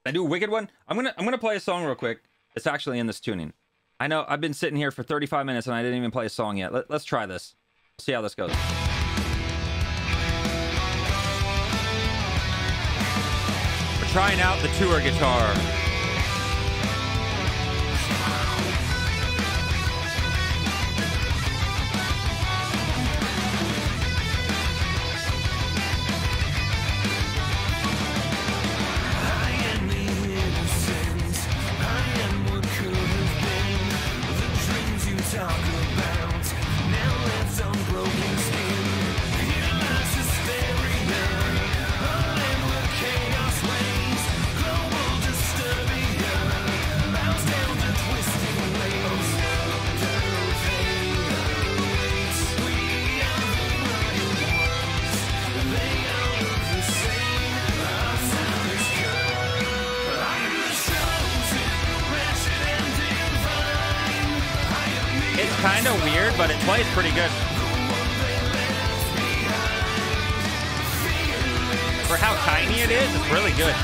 I do a wicked one. I'm gonna play a song real quick. It's actually in this tuning. I know I've been sitting here for 35 minutes and I didn't even play a song yet. Let's try this. See how this goes. We're trying out the tour guitar. Kind of weird, but it plays pretty good. For how tiny it is, it's really good.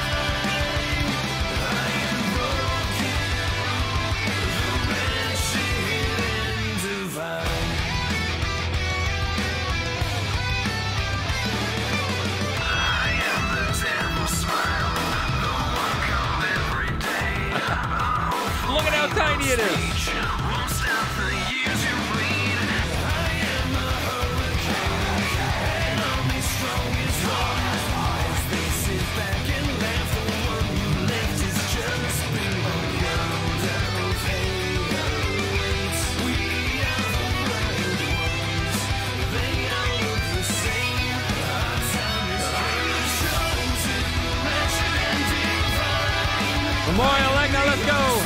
Look at how tiny it is. Memorial Legna, let's go!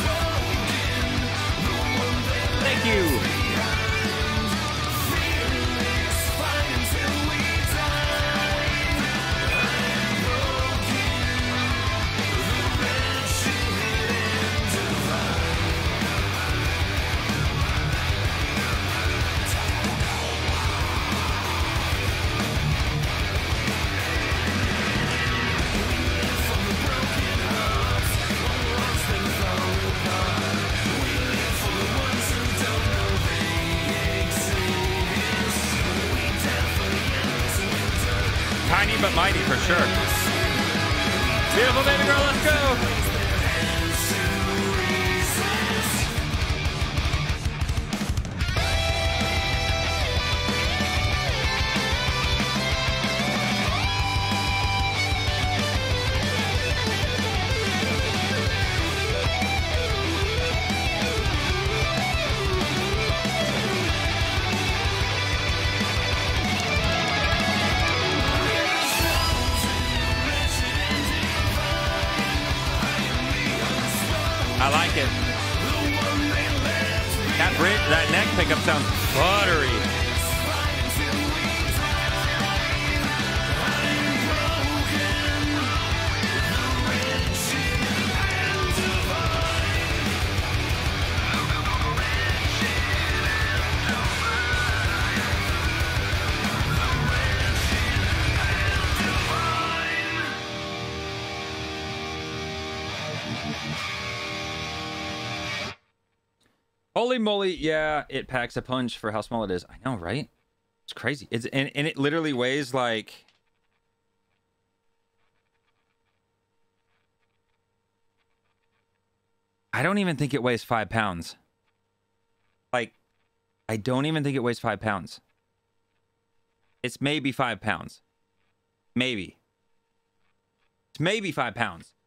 Thank you! Tiny but mighty for sure. Beautiful baby girl, let's go! I like it. That bridge, that neck pickup sounds buttery. Holy moly, yeah, it packs a punch for how small it is. I know, right? It's crazy. It's and it literally weighs like I don't even think it weighs 5 pounds. Like, I don't even think it weighs 5 pounds. It's maybe 5 pounds. Maybe. It's maybe 5 pounds.